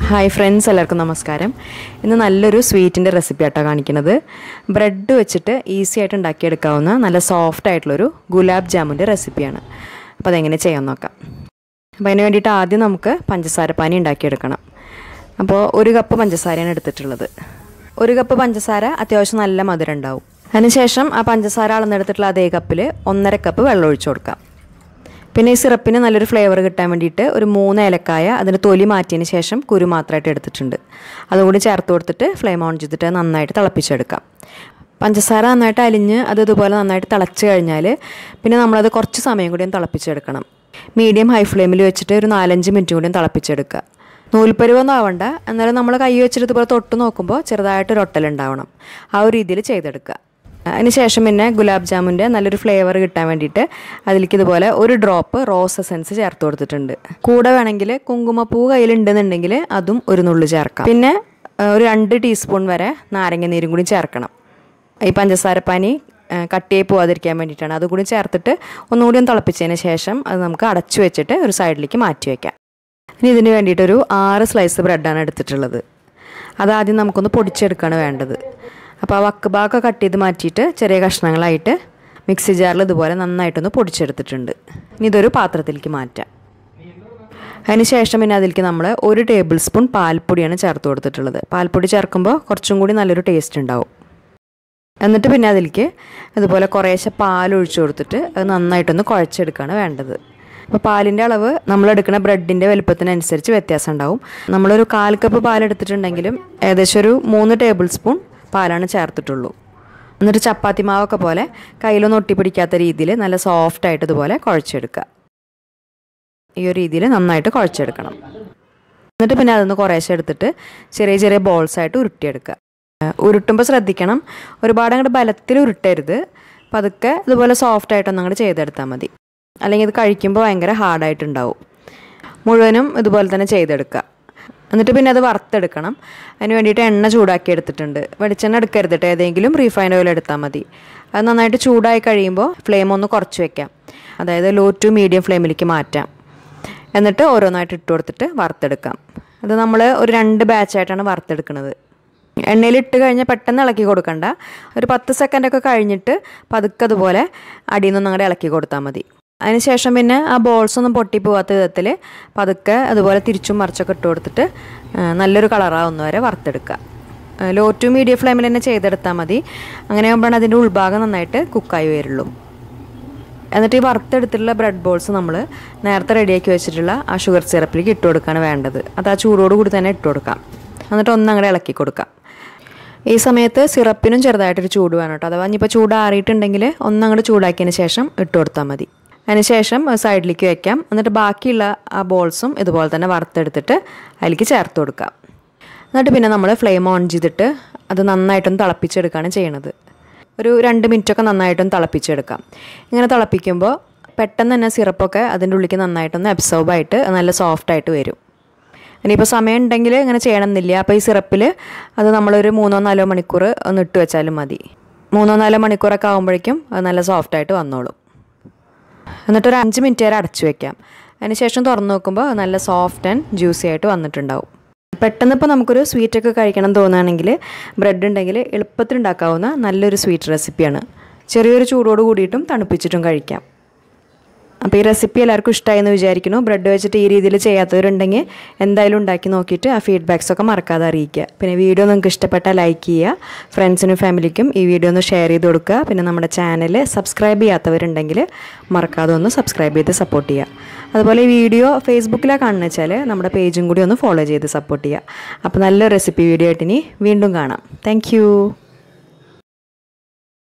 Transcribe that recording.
Hi friends, എല്ലാവർക്കും നമസ്കാരം. ഇന്ന് നല്ലൊരു സ്വീറ്റിൻ്റെ റെസിപ്പി ആയിട്ടാണ് കാണിക്കുന്നത്. ബ്രെഡ് വെച്ചിട്ട് ഈസി ആയിട്ട് ഉണ്ടാക്കിയെടുക്കാവുന്ന നല്ല സോഫ്റ്റ് ആയിട്ടുള്ളൊരു ഗുലാബ് ജാമുൻ്റെ റെസിപ്പിയാണ്. അപ്പോൾ അതെങ്ങനെ ചെയ്യാൻ നോക്കാം. അപ്പോൾ അതിന് വേണ്ടിയിട്ട് ആദ്യം നമുക്ക് പഞ്ചസാര പാനി ഉണ്ടാക്കിയെടുക്കണം. അപ്പോൾ 1 കപ്പ് പഞ്ചസാരയാണ് എടുത്തിട്ടുള്ളത്. 1 കപ്പ് പഞ്ചസാര അത്യാവശ്യം നല്ല മധുരം ഉണ്ടാവും. അതിനുശേഷം ആ പഞ്ചസാര അളന്നെടുത്തിട്ടുള്ള അതേ കപ്പിൽ 1.5 കപ്പ് വെള്ളം ഒഴിച്ചു കൊടുക്കാം. പിന്നെ ഈ സിറപ്പിന് നല്ലൊരു ഫ്ലേവർ കിട്ടാൻ വേണ്ടിയിട്ട് ഒരു 3 ഏലക്കായ അതിന് തൊലി മാറ്റിയതിന് ശേഷം കുരു മാത്രമായിട്ട് എടുത്തിട്ടുണ്ട്. അതുകൂടി ചേർത്ത് കൊടുത്തിട്ട് ഫ്ലെയിം ഓൺ ചെയ്തിട്ട് നന്നായിട്ട് തിളപ്പിച്ചെടുക്കാം. പഞ്ചസാര നന്നായിട്ട് അലിഞ്ഞ് അത് ഇതുപോലെ നന്നായിട്ട് തിളച്ച് കഴിഞ്ഞാൽ പിന്നെ നമ്മളത് കുറച്ച് സമയം കൂടിയും തിളപ്പിച്ചെടുക്കണം. മീഡിയം ഹൈ ഫ്ലെയിമിൽ വെച്ചിട്ട് ഒരു 4-5 മിനിറ്റ് കൂടിയും തിളപ്പിച്ചെടുക്കുക. നൂൽപ്പരുവൊന്നും ആവണ്ട, എന്നാലും നമ്മൾ കൈ വെച്ചിട്ട് ഇതുപോലെ തൊട്ട് നോക്കുമ്പോൾ ചെറുതായിട്ടൊരു ഒട്ടലുണ്ടാവണം. ആ ഒരു രീതിയിൽ ചെയ്തെടുക്കുക. അതിനുശേഷം പിന്നെ ഗുലാബ് ജാമുൻ്റെ നല്ലൊരു ഫ്ലേവർ കിട്ടാൻ വേണ്ടിയിട്ട് അതിലേക്ക് ഇതുപോലെ 1 ഡ്രോപ്പ് റോസ് എസൻസ് ചേർത്ത് കൊടുത്തിട്ടുണ്ട്. കൂടെ വേണമെങ്കിൽ കുങ്കുമപ്പൂ കയ്യിലുണ്ടെന്നുണ്ടെങ്കിൽ അതും 1 നുള്ളു ചേർക്കാം. പിന്നെ ഒരു 2 ടീസ്പൂൺ വരെ നാരങ്ങ നീരും കൂടി ചേർക്കണം. ഈ പഞ്ചസാരപ്പാനി കട്ടിയായി പോവാതിരിക്കാൻ വേണ്ടിയിട്ടാണ്. അതുകൂടി ചേർത്തിട്ട് ഒന്നുകൂടി തിളപ്പിച്ചതിന് ശേഷം അത് നമുക്ക് അടച്ചു വെച്ചിട്ട് ഒരു സൈഡിലേക്ക് മാറ്റി വയ്ക്കാം. ഇനി ഇതിന് വേണ്ടിയിട്ടൊരു 6 സ്ലൈസ് ബ്രെഡാണ് എടുത്തിട്ടുള്ളത്. അതാദ്യം നമുക്കൊന്ന് പൊടിച്ചെടുക്കുകയാണ് വേണ്ടത്. അപ്പോൾ ആ വക്ക് ഭാഗമൊക്കെ കട്ട് ചെയ്ത് മാറ്റിയിട്ട് ചെറിയ കഷ്ണങ്ങളായിട്ട് മിക്സി ജാറിൽ ഇതുപോലെ നന്നായിട്ടൊന്ന് പൊടിച്ചെടുത്തിട്ടുണ്ട്. ഇനി ഇതൊരു പാത്രത്തിലേക്ക് മാറ്റാം. അതിന് ശേഷം പിന്നെ അതിലേക്ക് നമ്മൾ 1 ടേബിൾ സ്പൂൺ പാൽപ്പൊടിയാണ് ചേർത്ത് കൊടുത്തിട്ടുള്ളത്. പാൽപ്പൊടി ചേർക്കുമ്പോൾ കുറച്ചും കൂടി നല്ലൊരു ടേസ്റ്റ് ഉണ്ടാവും. എന്നിട്ട് പിന്നെ അതിലേക്ക് ഇതുപോലെ കുറേശ്ശെ പാലൊഴിച്ച് കൊടുത്തിട്ട് അത് നന്നായിട്ടൊന്ന് കുഴച്ചെടുക്കുകയാണ് വേണ്ടത്. അപ്പോൾ പാലിൻ്റെ അളവ് നമ്മളെടുക്കുന്ന ബ്രെഡിൻ്റെ വലുപ്പത്തിനനുസരിച്ച് വ്യത്യാസം ഉണ്ടാവും. നമ്മളൊരു 1/4 കപ്പ് പാലെടുത്തിട്ടുണ്ടെങ്കിലും ഏകദേശം ഒരു 3 ടേബിൾ സ്പൂൺ പാലാണ് ചേർത്തിട്ടുള്ളൂ. എന്നിട്ട് ചപ്പാത്തി മാവൊക്കെ പോലെ കയ്യിലൊന്നും ഒട്ടിപ്പിടിക്കാത്ത രീതിയിൽ നല്ല സോഫ്റ്റായിട്ട് ഇതുപോലെ കുഴച്ചെടുക്കുക. ഈ ഒരു രീതിയിൽ നന്നായിട്ട് കുഴച്ചെടുക്കണം. എന്നിട്ട് പിന്നെ അതൊന്ന് കുറേശ്ശെ എടുത്തിട്ട് ചെറിയ ചെറിയ ബോൾസായിട്ട് ഉരുട്ടിയെടുക്കുക. ഉരുട്ടുമ്പോൾ ശ്രദ്ധിക്കണം, ഒരുപാട് അങ്ങോട്ട് ബലത്തിൽ ഉരുട്ടരുത്. പതുക്കെ ഇതുപോലെ സോഫ്റ്റായിട്ടൊന്നും അങ്ങോട്ട് ചെയ്തെടുത്താൽ മതി. അല്ലെങ്കിൽ ഇത് കഴിക്കുമ്പോൾ ഭയങ്കര ഹാർഡായിട്ടുണ്ടാവും. മുഴുവനും ഇതുപോലെ തന്നെ ചെയ്തെടുക്കുക. എന്നിട്ട് പിന്നെ അത് വറുത്തെടുക്കണം. അതിന് വേണ്ടിയിട്ട് എണ്ണ ചൂടാക്കി എടുത്തിട്ടുണ്ട്. വെളിച്ചെണ്ണ എടുക്കരുത്, ഏതെങ്കിലും റീഫൈൻഡ് ഓയിൽ എടുത്താൽ മതി. അത് നന്നായിട്ട് ചൂടായി കഴിയുമ്പോൾ ഫ്ലെയിം ഒന്ന് കുറച്ച് വയ്ക്കാം. അതായത് ലോ ടു മീഡിയം ഫ്ലെയിമിലേക്ക് മാറ്റാം. എന്നിട്ട് ഓരോന്നായിട്ട് ഇട്ട് കൊടുത്തിട്ട് വറുത്തെടുക്കാം. അത് നമ്മൾ ഒരു 2 ബാച്ചായിട്ടാണ് വറുത്തെടുക്കുന്നത്. എണ്ണയിൽ ഇട്ട് കഴിഞ്ഞാൽ പെട്ടെന്ന് ഇളക്കി കൊടുക്കണ്ട. ഒരു 10 സെക്കൻഡൊക്കെ കഴിഞ്ഞിട്ട് പതുക്കെ അതുപോലെ അടിയിൽ നിന്ന് അങ്ങോട്ട് ഇളക്കി കൊടുത്താൽ മതി. അതിനുശേഷം പിന്നെ ആ ബോൾസൊന്നും പൊട്ടിപ്പോവാത്ത വിധത്തിൽ പതുക്കെ അതുപോലെ തിരിച്ചും മറിച്ചൊക്കെ ഇട്ട് കൊടുത്തിട്ട് നല്ലൊരു കളറാവുന്ന വരെ വറുത്തെടുക്കുക. ലോ ടു മീഡിയം ഫ്ലെയിമിൽ തന്നെ ചെയ്തെടുത്താൽ മതി. അങ്ങനെ ആകുമ്പോഴാണ് അതിൻ്റെ ഉൾഭാഗം നന്നായിട്ട് കുക്കായി വരുള്ളൂ. എന്നിട്ട് ഈ വറുത്തെടുത്തിട്ടുള്ള ബ്രെഡ് ബോൾസ് നമ്മൾ നേരത്തെ റെഡിയാക്കി വെച്ചിട്ടുള്ള ആ ഷുഗർ സിറപ്പിലേക്ക് ഇട്ട് കൊടുക്കുകയാണ് വേണ്ടത്. അത് ആ ചൂടോട് കൂടി തന്നെ ഇട്ട് കൊടുക്കാം. എന്നിട്ട് ഒന്നങ്ങടെ ഇളക്കി കൊടുക്കാം. ഈ സമയത്ത് സിറപ്പിനും ചെറുതായിട്ടൊരു ചൂട് വേണം കേട്ടോ. അഥവാ ഇനിയിപ്പോൾ ചൂടാറിയിട്ടുണ്ടെങ്കിൽ ഒന്നങ്ങോട്ട് ചൂടാക്കിയതിന് ശേഷം ഇട്ട് കൊടുത്താൽ മതി. അതിനുശേഷം സൈഡിലേക്ക് വയ്ക്കാം. എന്നിട്ട് ബാക്കിയുള്ള ആ ബോൾസും ഇതുപോലെ തന്നെ വറുത്തെടുത്തിട്ട് അതിലേക്ക് ചേർത്ത് കൊടുക്കാം. എന്നിട്ട് പിന്നെ നമ്മൾ ഫ്ലെയിം ഓൺ ചെയ്തിട്ട് അത് നന്നായിട്ടൊന്ന് തിളപ്പിച്ചെടുക്കുകയാണ് ചെയ്യണത്. ഒരു 2 മിനിറ്റൊക്കെ നന്നായിട്ടൊന്ന് തിളപ്പിച്ചെടുക്കാം. ഇങ്ങനെ തിളപ്പിക്കുമ്പോൾ പെട്ടെന്ന് തന്നെ സിറപ്പൊക്കെ അതിൻ്റെ ഉള്ളിലേക്ക് നന്നായിട്ടൊന്ന് അബ്സോർബായിട്ട് നല്ല സോഫ്റ്റായിട്ട് വരും. ഇനിയിപ്പോൾ സമയം ഉണ്ടെങ്കിൽ ഇങ്ങനെ ചെയ്യണമെന്നില്ല. അപ്പോൾ ഈ സിറപ്പിൽ അത് നമ്മളൊരു 3-4 മണിക്കൂർ ഒന്ന് ഇട്ട് വെച്ചാലും മതി. 3-4 മണിക്കൂറൊക്കെ ആകുമ്പോഴേക്കും അത് നല്ല സോഫ്റ്റായിട്ട് വന്നോളും. എന്നിട്ടൊരു 5 മിനിറ്റ് വരെ അടച്ചു വയ്ക്കാം. അതിനുശേഷം തുറന്ന് നോക്കുമ്പോൾ നല്ല സോഫ്റ്റ് ആൻഡ് ജ്യൂസി ആയിട്ട് വന്നിട്ടുണ്ടാവും. പെട്ടെന്ന് ഇപ്പോൾ നമുക്കൊരു സ്വീറ്റൊക്കെ കഴിക്കണം തോന്നുകയാണെങ്കിൽ ബ്രെഡ് ഉണ്ടെങ്കിൽ എളുപ്പത്തിൽ ഉണ്ടാക്കാവുന്ന നല്ലൊരു സ്വീറ്റ് റെസിപ്പിയാണ്. ചെറിയൊരു ചൂടോട് കൂടിയിട്ടും തണുപ്പിച്ചിട്ടും കഴിക്കാം. അപ്പോൾ ഈ റെസിപ്പി എല്ലാവർക്കും ഇഷ്ടമായെന്ന് വിചാരിക്കുന്നു. ബ്രെഡ് വെച്ചിട്ട് ഈ രീതിയിൽ ചെയ്യാത്തവരുണ്ടെങ്കിൽ എന്തായാലും ഉണ്ടാക്കി നോക്കിയിട്ട് ആ ഫീഡ്ബാക്സൊക്കെ മറക്കാതെ അറിയിക്കുക. പിന്നെ വീഡിയോ നിങ്ങൾക്ക് ഇഷ്ടപ്പെട്ടാൽ ലൈക്ക് ചെയ്യുക. ഫ്രണ്ട്സിനും ഫാമിലിക്കും ഈ വീഡിയോ ഒന്ന് ഷെയർ ചെയ്ത് കൊടുക്കുക. പിന്നെ നമ്മുടെ ചാനൽ സബ്സ്ക്രൈബ് ചെയ്യാത്തവരുണ്ടെങ്കിൽ മറക്കാതെ ഒന്ന് സബ്സ്ക്രൈബ് ചെയ്ത് സപ്പോർട്ട് ചെയ്യുക. അതുപോലെ ഈ വീഡിയോ ഫേസ്ബുക്കിലാണ് കാണുന്നത് വെച്ചാൽ നമ്മുടെ പേജും കൂടി ഒന്ന് ഫോളോ ചെയ്ത് സപ്പോർട്ട് ചെയ്യുക. അപ്പോൾ നല്ല റെസിപ്പി വീഡിയോ ആയിട്ട് ഇനി വീണ്ടും കാണാം. താങ്ക്